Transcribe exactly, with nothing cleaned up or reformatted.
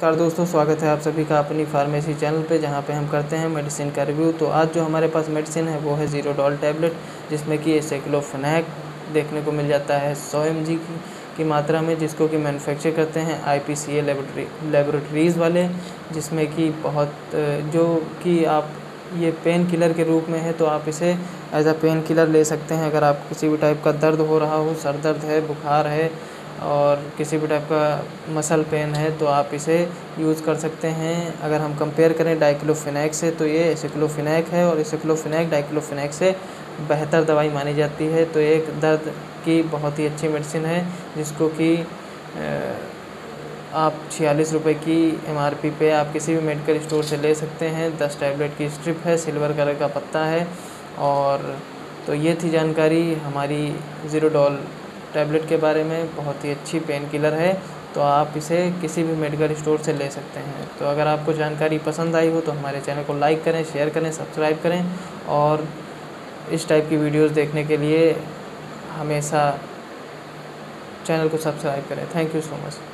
नमस्कार दोस्तों, स्वागत है आप सभी का अपनी फार्मेसी चैनल पे, जहाँ पे हम करते हैं मेडिसिन का रिव्यू। तो आज जो हमारे पास मेडिसिन है वो है ज़ीरोडॉल टैबलेट, जिसमें कि एसाइक्लोफेनाक देखने को मिल जाता है सौ एम जी की, की मात्रा में, जिसको कि मैन्युफैक्चर करते हैं I P C A laboratory laboratories वाले, जिसमें कि बहुत जो कि आप ये पेन किलर के रूप में है, तो आप इसे एज अ पेन किलर ले सकते हैं। अगर आप किसी भी टाइप का दर्द हो रहा हो, सर दर्द है, बुखार है और किसी भी टाइप का मसल पेन है, तो आप इसे यूज़ कर सकते हैं। अगर हम कंपेयर करें डाइक्लोफेनाक से, तो ये एसाइक्लोफेनाक है और एसाइक्लोफेनाक डाइक्लोफेनाक से बेहतर दवाई मानी जाती है। तो एक दर्द की बहुत ही अच्छी मेडिसिन है, जिसको कि आप छियालीस रुपये की एम आर पी पे आप किसी भी मेडिकल स्टोर से ले सकते हैं। दस टैबलेट की स्ट्रिप है, सिल्वर कलर का पत्ता है। और तो ये थी जानकारी हमारी ज़ीरोडॉल टैबलेट के बारे में। बहुत ही अच्छी पेन किलर है, तो आप इसे किसी भी मेडिकल स्टोर से ले सकते हैं। तो अगर आपको जानकारी पसंद आई हो तो हमारे चैनल को लाइक करें, शेयर करें, सब्सक्राइब करें और इस टाइप की वीडियोस देखने के लिए हमेशा चैनल को सब्सक्राइब करें। Thank you so much.